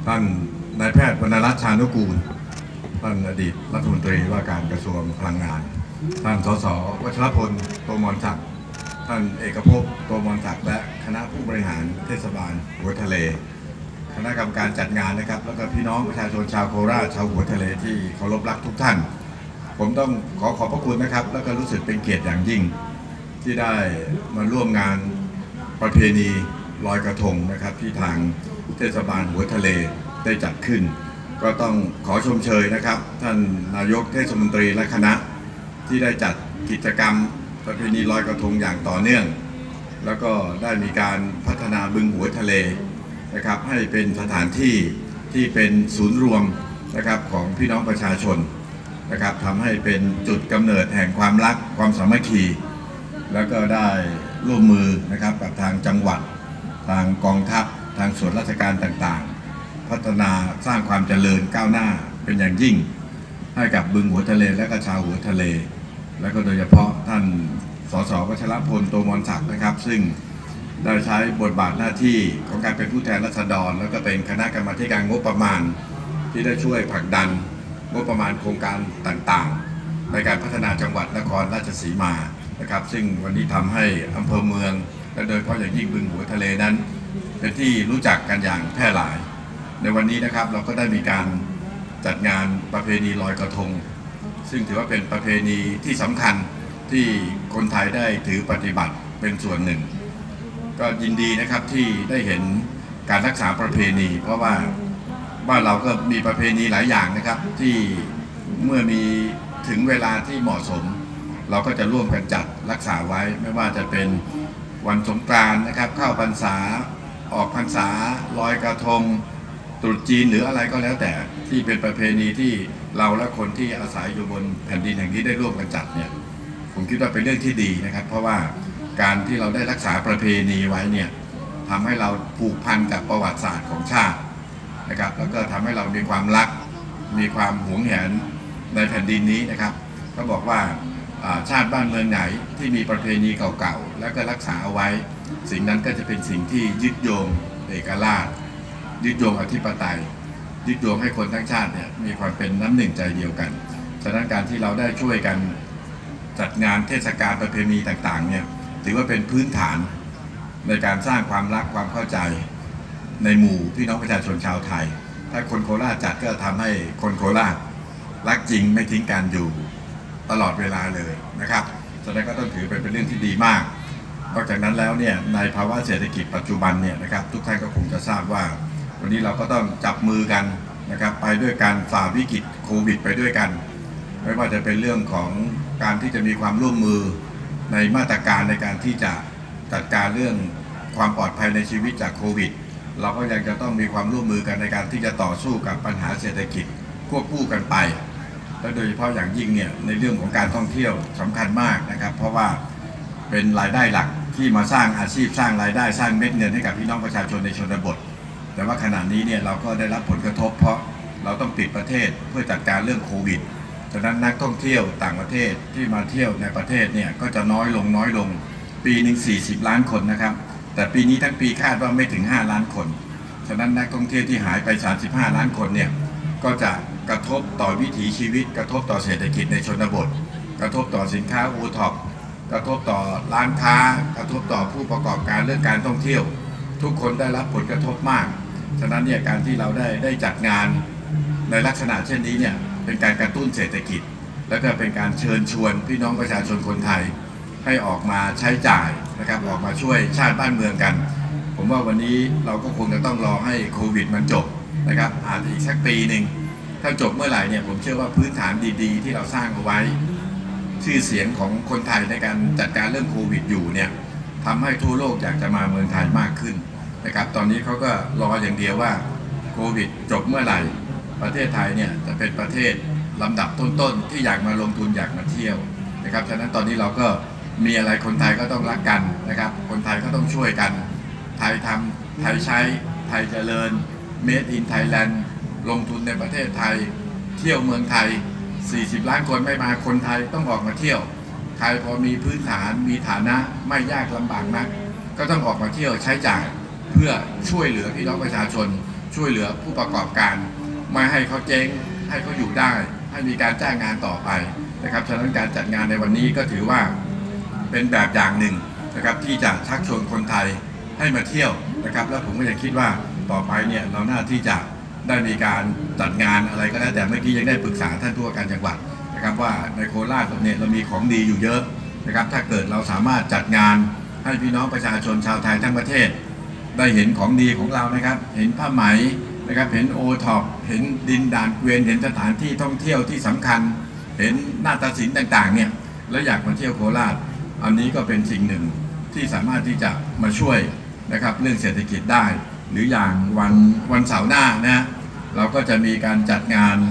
ท่านนายแพทย์วรรณรัตน์ ชานุกูลท่านอดีตรัฐมนตรีว่าการกระทรวงพลังงานท่านสสวัชรพล โตมรศักดิ์ท่านเอกภพ โตมรศักดิ์และคณะผู้บริหารเทศบาลหัวทะเลคณะกรรมการจัดงานนะครับแล้วก็พี่น้องประชาชนชาวโคราชชาวหัวทะเลที่เคารพรักทุกท่านผมต้องขอบพระคุณนะครับแล้วก็รู้สึกเป็นเกียรติอย่างยิ่งที่ได้มาร่วมงานประเพณีลอยกระทงนะครับที่ทางเทศบาลหัวทะเลได้จัดขึ้นก็ต้องขอชมเชยนะครับท่านนายกเทศมนตรีและคณะที่ได้จัดกิจกรรมประเพณีลอยกระทงอย่างต่อเนื่องแล้วก็ได้มีการพัฒนาบึงหัวทะเลนะครับให้เป็นสถานที่ที่เป็นศูนย์รวมนะครับของพี่น้องประชาชนนะครับทำให้เป็นจุดกำเนิดแห่งความรักความสามัคคีแล้วก็ได้ร่วมมือนะครับกับทางจังหวัดทางกองทัพทางส่วนราชการต่างๆพัฒนาสร้างความเจริญก้าวหน้าเป็นอย่างยิ่งให้กับบึงหัวทะเลและก็ชาวหัวทะเลและก็โดยเฉพาะท่านสสวัชรพล โตมรศักดิ์นะครับซึ่งได้ใช้บทบาทหน้าที่ของการเป็นผู้แทนราษฎรแล้วก็เป็นคณะกรรมาการงบประมาณที่ได้ช่วยผลักดันงบประมาณโครงการต่างๆในการพัฒนาจังหวัดนครราชสีมานะครับซึ่งวันนี้ทำให้อำเภอเมืองและโดยเฉพาะอย่างยิ่งบึงหัวทะเลนั้นเป็นที่รู้จักกันอย่างแพร่หลายในวันนี้นะครับเราก็ได้มีการจัดงานประเพณีลอยกระทงซึ่งถือว่าเป็นประเพณีที่สำคัญที่คนไทยได้ถือปฏิบัติเป็นส่วนหนึ่งก็ยินดีนะครับที่ได้เห็นการรักษาประเพณีเพราะว่าบ้านเราก็มีประเพณีหลายอย่างนะครับที่เมื่อมีถึงเวลาที่เหมาะสมเราก็จะร่วมกันจัดรักษาไว้ไม่ว่าจะเป็นวันสงกรานต์นะครับเข้าพรรษาออกพรรษาลอยกระทงตรุษจีนหรืออะไรก็แล้วแต่ที่เป็นประเพณีที่เราและคนที่อาศัยอยู่บนแผ่นดินแห่งนี้ได้ร่วมกันจัดเนี่ยผมคิดว่าเป็นเรื่องที่ดีนะครับเพราะว่าการที่เราได้รักษาประเพณีไว้เนี่ยทำให้เราผูกพันกับประวัติศาสตร์ของชาตินะครับแล้วก็ทำให้เรามีความรักมีความหวงแหนในแผ่นดินนี้นะครับก็บอกว่าชาติบ้านเมืองไหนที่มีประเพณีเก่าๆแล้วก็รักษาเอาไว้สิ่งนั้นก็จะเป็นสิ่งที่ยึดโยงเอกราชยึดโยงอธิปไตยยึดโยงให้คนทั้งชาติเนี่ยมีความเป็นน้ำหนึ่งใจเดียวกันฉะนั้นการที่เราได้ช่วยกันจัดงานเทศกาลประเพณีต่างๆเนี่ยถือว่าเป็นพื้นฐานในการสร้างความรักความเข้าใจในหมู่พี่น้องประชาชนชาวไทยถ้าคนโคราชจัดก็ทำให้คนโคราชรักจริงไม่ทิ้งกันอยู่ตลอดเวลาเลยนะครับฉะนั้นก็ต้องถือเป็นเรื่องที่ดีมากนอกจากนั้นแล้วเนี่ยในภาวะเศรษฐกิจปัจจุบันเนี่ยนะครับทุกท่านก็คงจะทราบว่าวันนี้เราก็ต้องจับมือกันนะครับไปด้วยการฝ่าวิกฤตโควิดไปด้วยกันไม่ว่าจะเป็นเรื่องของการที่จะมีความร่วมมือในมาตรการในการที่จะจัดการเรื่องความปลอดภัยในชีวิตจากโควิดเราก็ยังจะต้องมีความร่วมมือกันในการที่จะต่อสู้กับปัญหาเศรษฐกิจควบคู่กันไปและโดยเฉพาะอย่างยิ่งเนี่ยในเรื่องของการท่องเที่ยวสำคัญมากนะครับเพราะว่าเป็นรายได้หลักที่มาสร้างอาชีพสร้างรายได้สร้างเม็ดเงินให้กับพี่น้องประชาชนในชนบทแต่ว่าขณะนี้เนี่ยเราก็ได้รับผลกระทบเพราะเราต้องปิดประเทศเพื่อจัดการเรื่องโควิดฉะนั้นนักท่องเที่ยวต่างประเทศที่มาเที่ยวในประเทศเนี่ยก็จะน้อยลงปีหนึ่ง40 ล้านคนนะครับแต่ปีนี้ทั้งปีคาดว่าไม่ถึง5 ล้านคนฉะนั้นนักท่องเที่ยวที่หายไป35 ล้านคนเนี่ยก็จะกระทบต่อวิถีชีวิตกระทบต่อเศรษฐกิจในชนบทกระทบต่อสินค้าโอท็อปกระทบต่อร้านค้ากระทบต่อผู้ประกอบการเรื่องการท่องเที่ยวทุกคนได้รับผลกระทบมากฉะนั้นเนี่ยการที่เราได้จัดงานในลักษณะเช่นนี้เนี่ยเป็นการกระตุ้นเศรษฐกิจและก็เป็นการเชิญชวนพี่น้องประชาชนคนไทยให้ออกมาใช้จ่ายนะครับออกมาช่วยชาติบ้านเมืองกันผมว่าวันนี้เราก็คงจะต้องรอให้โควิดมันจบนะครับอาจจะอีกสักปีหนึ่งถ้าจบเมื่อไหร่เนี่ยผมเชื่อว่าพื้นฐานดีๆที่เราสร้างเอาไว้ชื่อเสียงของคนไทยในการจัดการเรื่องโควิดอยู่เนี่ยทำให้ทั่วโลกอยากจะมาเมืองไทยมากขึ้นนะครับตอนนี้เขาก็รออย่างเดียวว่าโควิดจบเมื่อไหร่ประเทศไทยเนี่ยจะเป็นประเทศลำดับต้นๆที่อยากมาลงทุนอยากมาเที่ยวนะครับฉะนั้นตอนนี้เราก็มีอะไรคนไทยก็ต้องรักกันนะครับคนไทยก็ต้องช่วยกันไทยทำไทยใช้ไทยเจริญ Made in Thailand ลงทุนในประเทศไทยเที่ยวเมืองไทย40 ล้านคนไม่มาคนไทยต้องออกมาเที่ยวใครพอมีพื้นฐานมีฐานะไม่ยากลำบากนักก็ต้องออกมาเที่ยวใช้จ่ายเพื่อช่วยเหลือพี่น้องประชาชนช่วยเหลือผู้ประกอบการไม่ให้เขาเจ๊งให้เขาอยู่ได้ให้มีการจ้างงานต่อไปนะครับฉะนั้นการจัดงานในวันนี้ก็ถือว่าเป็นแบบอย่างหนึ่งนะครับที่จะชักชวนคนไทยให้มาเที่ยวนะครับแล้วผมก็ยังคิดว่าต่อไปเนี่ยเราน่าที่จะได้มีการจัดงานอะไรก็แล้วแต่เมื่อกี้ยังได้ปรึกษาท่านผู้ว่าการจังหวัดนะครับว่าในโคราชเนี่ยเรามีของดีอยู่เยอะนะครับถ้าเกิดเราสามารถจัดงานให้พี่น้องประชาชนชาวไทยทั้งประเทศได้เห็นของดีของเรานะครับเห็นผ้าไหมนะครับเห็นโอท็อปเห็นดินด่านเกวียนเห็นสถานที่ท่องเที่ยวที่สำคัญเห็นนาฏศิลป์ต่างๆเนี่ยแล้วอยากมาเที่ยวโคราชอันนี้ก็เป็นสิ่งหนึ่งที่สามารถที่จะมาช่วยนะครับเรื่องเศรษฐกิจได้หรืออย่างวันเสาร์หน้านะเราก็จะมีการจัดงาน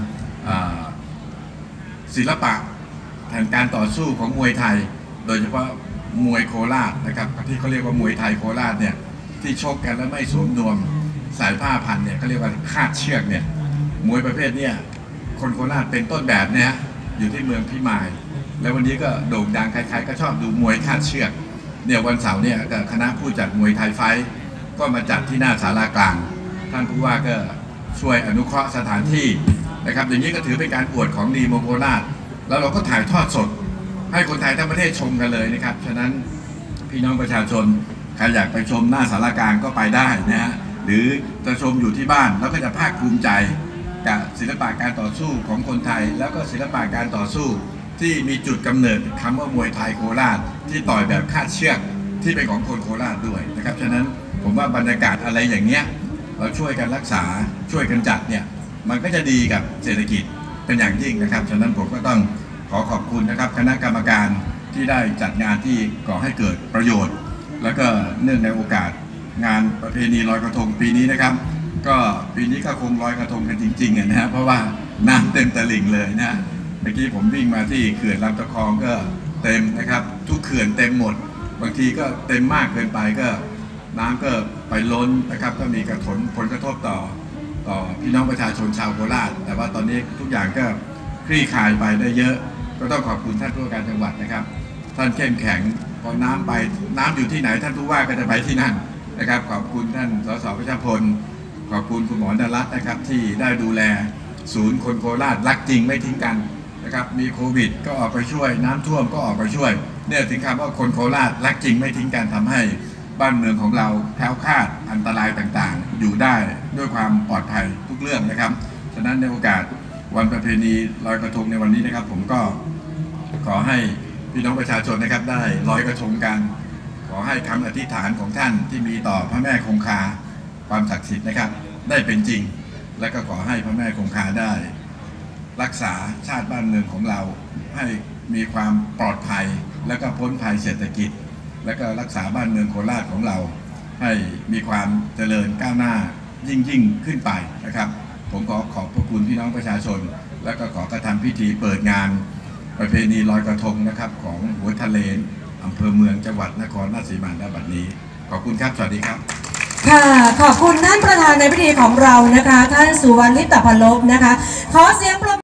ศิลปะแห่งการต่อสู้ของมวยไทยโดยเฉพาะมวยโคราชนะครับที่เขาเรียกว่ามวยไทยโคราชเนี่ยที่ชกกันแล้วไม่สวมนวมสายผ้าพันเนี่ยเขาเรียกว่าคาดเชือกเนี่ยมวยประเภทเนี่ยคนโคราชเป็นต้นแบบเนี่ยอยู่ที่เมืองพิมายแล้ววันนี้ก็โด่งดังใครๆก็ชอบดูมวยคาดเชือกเนี่ยวันเสาร์เนี่ยคณะผู้จัดมวยไทยไฟท์ก็มาจัดที่หน้าศาลากลางท่านผู้ว่าก็ช่วยอนุเคราะห์สถานที่นะครับอย่างนี้ก็ถือเป็นการอวดของดีโมโคราชแล้วเราก็ถ่ายทอดสดให้คนไทยทั้งประเทศชมกันเลยนะครับฉะนั้นพี่น้องประชาชนใครอยากไปชมหน้าศาลากลางก็ไปได้นะฮะหรือจะชมอยู่ที่บ้านแล้วก็จะภาคภูมิใจกับศิลปะการต่อสู้ของคนไทยแล้วก็ศิลปะการต่อสู้ที่มีจุดกำเนิดคำว่ามวยไทยโคราชที่ต่อยแบบคาดเชือกที่เป็นของคนโคราชด้วยนะครับฉะนั้นผมว่าบรรยากาศอะไรอย่างเนี้ยเราช่วยกันรักษาช่วยกันจัดเนี่ยมันก็จะดีกับเศรษฐกิจเป็นอย่างยิ่งนะครับฉะนั้นผมก็ต้องขอขอบคุณนะครับคณะกรรมการที่ได้จัดงานที่ก่อให้เกิดประโยชน์แล้วก็เนื่องในโอกาสงานประเพณีลอยกระทงปีนี้นะครับก็ปีนี้ก็คงลอยกระทงกันจริงๆนะฮะเพราะว่าน้ำเต็มตลิ่งเลยนะเมื่อกี้ผมวิ่งมาที่เขื่อนลำตะคองก็เต็มนะครับทุกเขื่อนเต็มหมดบางทีก็เต็มมากเกินไปก็น้ำก็ไปล้นนะครับก็มีผลกระทบต่อพี่น้องประชาชนชาวโคราชแต่ว่าตอนนี้ทุกอย่างก็คลี่คลายไปได้เยอะก็ต้องขอบคุณท่านผู้ว่าการจังหวัดนะครับท่านเข้มแข็งพอน้ำอยู่ที่ไหนท่านผู้ว่าก็จะไปที่นั่นนะครับขอบคุณท่านสสประชาพลขอบคุณคุณหมอดารัตน์นะครับที่ได้ดูแลศูนย์คนโคราชรักจริงไม่ทิ้งกันนะครับมีโควิดก็ออกไปช่วยน้ำท่วมก็ออกไปช่วยเนี่ยถึงคำว่าคนโคราชรักจริงไม่ทิ้งกันทำให้บ้านเมืองของเราแคล้วคลาดอันตรายต่างๆอยู่ได้ด้วยความปลอดภัยทุกเรื่องนะครับฉะนั้นในโอกาสวันประเพณีลอยกระทงในวันนี้นะครับผมก็ขอให้พี่น้องประชาชนนะครับได้ลอยกระทงกันขอให้คำอธิษฐานของท่านที่มีต่อพระแม่คงคาความศักดิ์สิทธิ์นะครับได้เป็นจริงและก็ขอให้พระแม่คงคาได้รักษาชาติบ้านเมืองของเราให้มีความปลอดภัยและก็พ้นภัยเศรษฐกิจและก็รักษาบ้านเมืองโคราชของเราให้มีความเจริญก้าวหน้ายิ่งขึ้นไปนะครับผมขอบพระคุณพี่น้องประชาชนและก็ขอกระทำพิธีเปิดงานประเพณีลอยกระทงนะครับของหัวทะเลอำเภอเมืองจังหวัดนครราชสีมาณบัดนี้ขอบคุณครับสวัสดีครับค่ะขอบคุณท่านประธานในพิธีของเรานะคะท่านสุวรรณลิปตพันลบนะคะขอเสียงปรบมือ